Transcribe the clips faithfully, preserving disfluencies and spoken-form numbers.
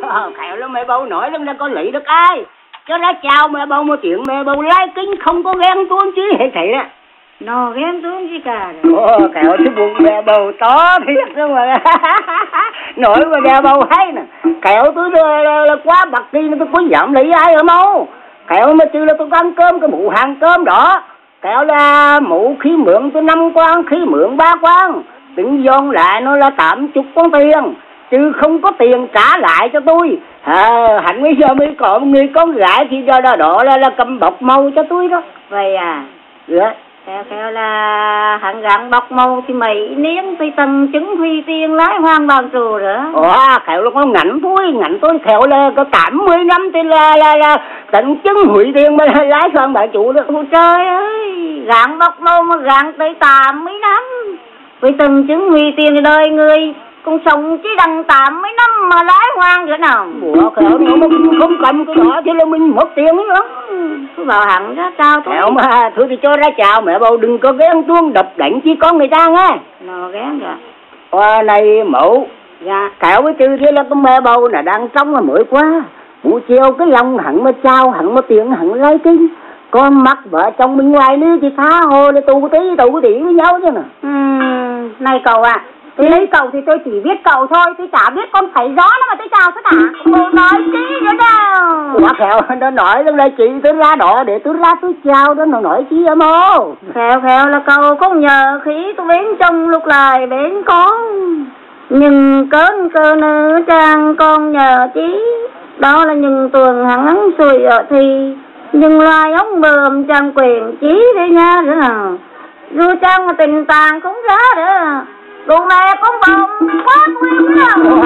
Khéo lắm mẹ bầu nói lắm là có lý được ai. Cho ra chào mẹ bầu một tiếng mẹ bầu lai kính không có ghen tuông chứ hết thảy đó. Nó ghen tuông gì cả. Ồ, khéo chứ bụng mẹ bầu to thiệt đó mà. Nói mà mẹ bầu hay nè. Khéo tôi là, là, là quá bạc đi tôi có dám lấy ai ở đâu. Khéo mà chứ là tôi có ăn cơm cái mụ hàng cơm đó. Khéo là mụ khí mượn tôi năm quan, khí mượn ba quan. Tính dồn lại nó là tám chục con tiền. Chứ không có tiền trả lại cho tôi. À, hạnh bây giờ mới có một người con gái thì đó, đó, đó là, là cầm bọc màu cho tôi đó. Vậy à? Dạ. Khéo khéo là hẳn gắn bọc màu thì mày niếng tôi tầng chứng huy tiền lái hoang bằng trù nữa. Ồ, khéo là con ngạnh tôi, ngạnh tôi khéo là có tám mươi năm thì là là là tận chứng hủy tiền mà lái sang bà chủ đó. Ôi trời ơi, gắn bọc màu mà gắn tới tám mươi năm. Với từng chứng huy tiền đời người con sống chỉ đằng tám mươi năm mà lái hoang nữa nào. Ủa khéo nó mà không cầm cái đó thì là mình mất tiền nữa. Cứ bảo hẳn ra chào thôi. Khéo mà thôi thì cho ra chào mẹ bầu đừng có ghen tuông đập đánh chi con người ta nghe. Nó ghen rồi. Qua này mẫu. Dạ. Khéo với chứ thế là con mẹ bầu là đang trong là mới quá. Buổi chiều cái lòng hẳn mà chào hẳn mà tiền hẳn lấy kinh. Con mắt vợ chồng bên ngoài nữa thì tha hồ để tù tí tù tí với nhau chứ nè. Ừ, này cậu ạ. À, tôi lấy cậu thì tôi chỉ biết cậu thôi. Tôi chả biết con thấy gió nó mà tôi chào tất cả. Cô nói chi nữa đâu. Quá khéo nó nói là chị tôi ra đó để tôi ra tôi chào đó. Nó nói chi em ô. Khéo khéo là cậu không nhờ khí tôi bến trong lúc lại bến con. Nhưng cơn cơ nữ trang con nhờ chí. Đó là những tuần hẳn xuôi ở thì. Nhưng loài ống bờm trang quyền chí đấy nha nữa nào. Dù trang mà tình tàng cũng ra nữa. Đồ mẹ con bồng quá nguyên nữa.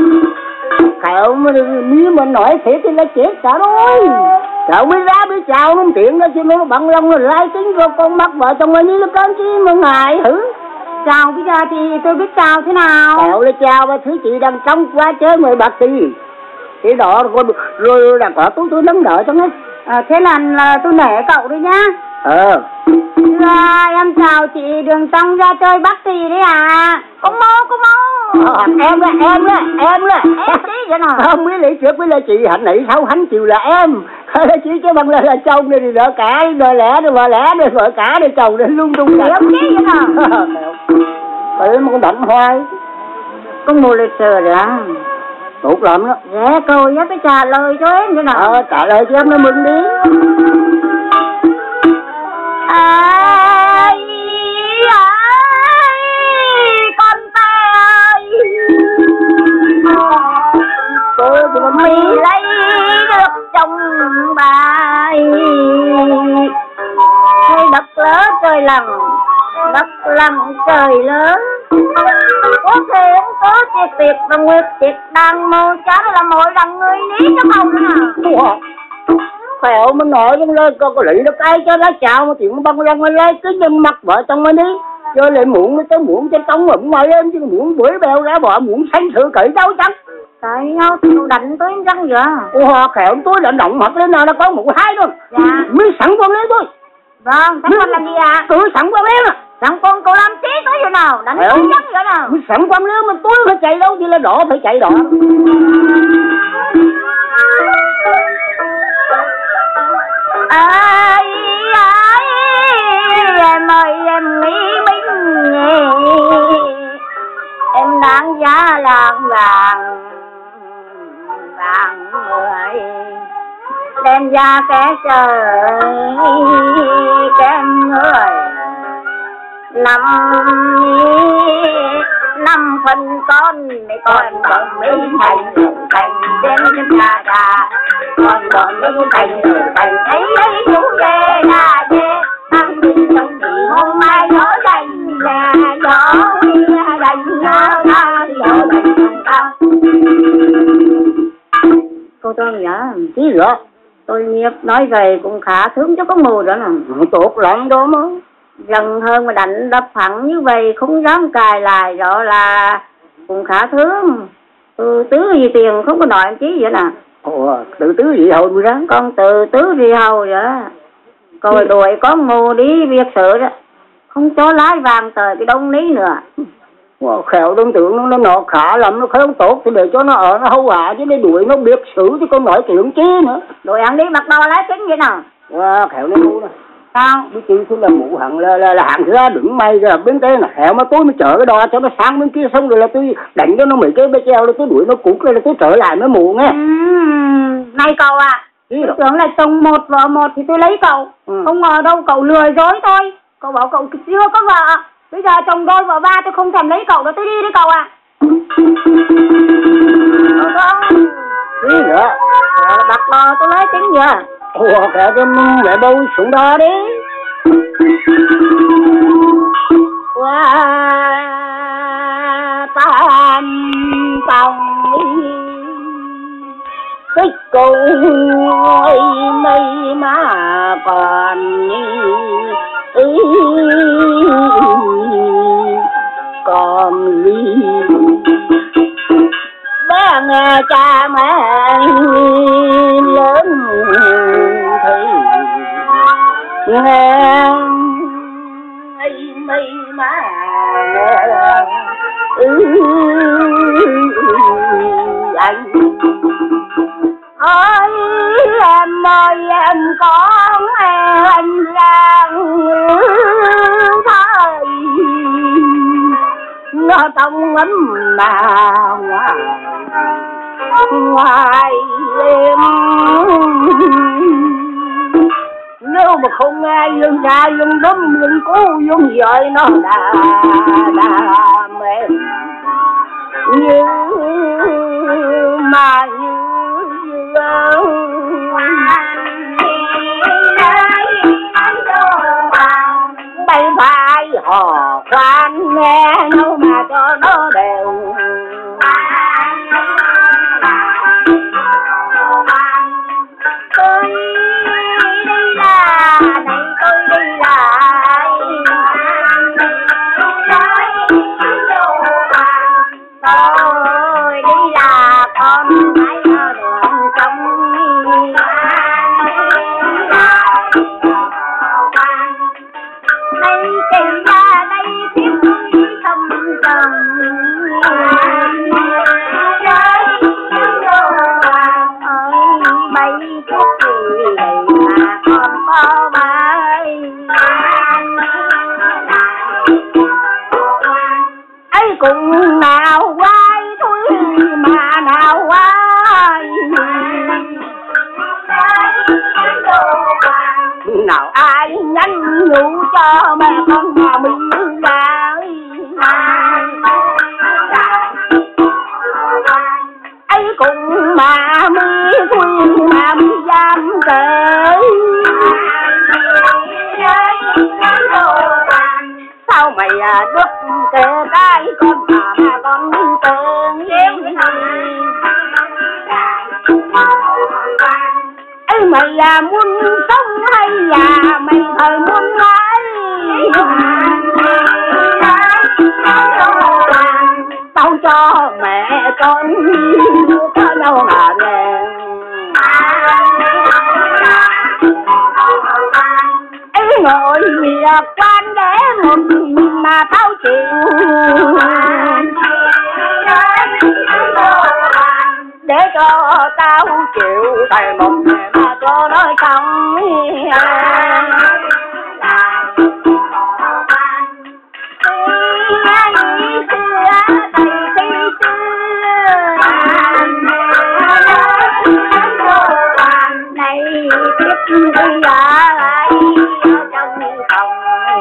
Khéo mà nếu mà nói thế thì là chết cả rồi. Khéo mới ra mới chào nó tiện đó chứ nó bằng lòng rồi lai tính rồi con mắt vợ chồng ấy là con chi mà ngại hử. Chào bây giờ thì tôi biết chào thế nào. Khéo là chào và thứ chị đang trong quá chơi mười bạc thì. Thế đó rồi, rồi là có tôi tôi nắm đỡ cho nghe. À, thế là, là tôi nể cậu đấy nhá. Ờ. Là em chào chị đường trong ra chơi Bắc Tì đấy à. Có mô, có mô. Ờ, em đó, em đó, em đó. Em tí vậy nào. Không biết lý trước với là chị hạnh nãy sau hắn chiều là em. Chị chứ bằng là, là chồng này thì đỡ cả, đỡ lẽ, đỡ vợ lẽ, đỡ vợ cả, đỡ chồng nên lung tung cả. Em tí vậy nào. Bởi mà con đậm hoài. Con mô lịch sử rồi à. Tốt lắm đó. Dạ câu nhắc cái trả lời cho em thế nào. Ờ trả lời cho em nó mừng đi. Ai ai con ta ơi. Tôi vừa mới lấy được chồng bài. Hay đất lớn trời lặng. Đất lặng trời lớn. Có thể có chiếc tiệc và nguyệt tiệc đang màu chán là mỗi đằng người ní cho màu nữa nào. Khéo mà nói trong lời có có lý được ai cho nó chào mà chuyện băng răng lên lấy cái nhân mặt vợ chồng mới đi. Rồi lại muộn cái muộn trên tông ở ngoài em chứ muộn bưởi bèo ra bỏ muộn xanh sự cởi đâu chắc. Tại nhau tôi đánh tới răng vậy. Ủa khéo tôi đã động mặt lên nào nó có một hai thôi. Dạ. Mới sẵn con lên thôi. Vâng, sẵn con làm gì ạ? Tôi sẵn con lên à. Sẵn con cậu làm tí tới vậy nào? Đánh tới răng vậy nào? Mới sẵn con lên mà tôi phải chạy đâu thì là đỏ phải chạy đỏ. Ai ai em ơi em nghĩ mình em đáng giá làng vàng vàng người đem ra kẻ trời kém người năm năm phần con này con bằng mấy thành thành đem cho cha cha con bằng mấy thành thành ấy ấy chú về là về ăn đi trong thì hôm mai gió dành là gió dành ra ra gió dành ta. Cô tôi nhớ Tí nữa tôi nghiệp nói về cũng khá sướng cho con mù đó nè. Tốt lắm đó mà. Lần hơn mà đánh đập phẳng như vậy không dám cài lại rõ là cũng khá thương. Ừ, tứ gì tiền không có nói em chí vậy nè. Ồ, tự tứ gì hầu mới ráng. Con tự tứ gì hầu vậy. Rồi đuổi con mù đi việc sự đó. Không cho lái vàng tới cái đông lý nữa. Wow, khéo đối tượng nó, nó nọ khả lắm, nó không tốt thì để cho nó ở nó hâu hạ chứ để đuổi nó biết xử chứ con nói chuyện chi nữa. Đuổi ăn đi mặc đồ lái kính vậy nào. Wow, khéo nó ngu này. Sao? Biết chứ là mũ hẳn là, là, là hẳn ra đứng may ra bên đây là khéo mà tôi mới chở cái đò cho nó sang bên kia xong rồi là tôi đánh cho nó mấy cái bê treo rồi tôi đuổi nó cút rồi là tôi trở lại mới mũ nghe. Ừ, này cậu à, tôi tưởng là chồng một vợ một thì tôi lấy cậu. Ừ. Không ngờ đâu cậu lừa dối tôi. Cậu bảo cậu chưa có vợ. Bây giờ chồng đôi vợ ba tôi không thèm lấy cậu đâu, tôi đi đấy cậu à. Không. Đi nữa. À, bắt bò tôi lấy chính giờ. Ủa kìa cái mẹ bâu xuống đó đi. Qua tam tòng thích cô ấy mây mà còn ý còn ly bé nghe cha mẹ lớn thì nghe ấy mây mà ừ anh ơi em ơi em con em đang thấy nó trong ấm mà ngoài ngoài em nếu mà không ai dương ra dương đấm dương cú dương dời nó đã đã mềm như mà như bay vai hò khoan nghe đâu mà cho nó đều tôi đi là này tôi đi lại tôi đi là con phải ở đường trong đây kỳ ra đây tiếp thầm thầm bay chút thì đầy mà còn có bay ấy cùng nào quay thôi mà nào quay nào ai nhắn nhủ cho mẹ con nhà mình ra ấy cùng mà mi quy mà mi dám kể sao mày đứt kể cái con mà mà con tên ấy mày là muốn sống hay là mày thời muốn lấy tao cho mẹ con có nhau mà về ấy ngồi việc quan để một mình mà tao chịu để cho tao chịu tại một ngày mà cho nói không này tiếp bây giờ ai trong phòng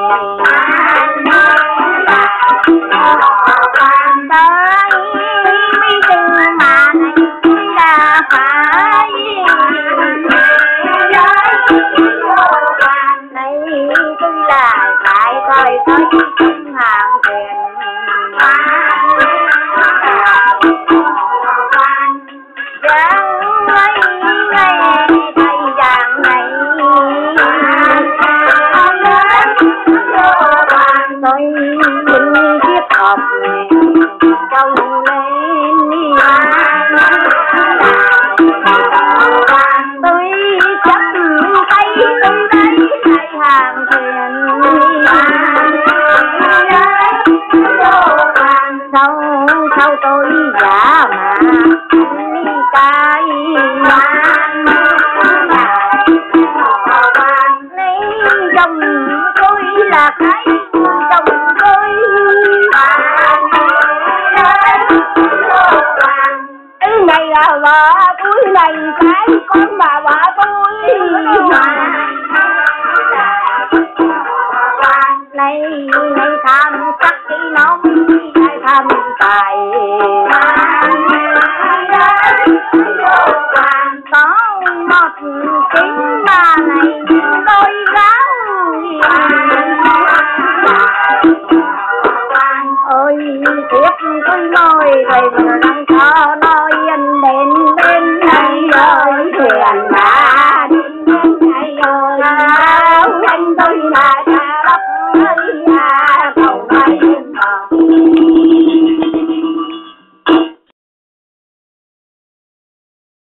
tới mấy từ mà này là phải này là vợ tôi này cái con bà vợ tôi.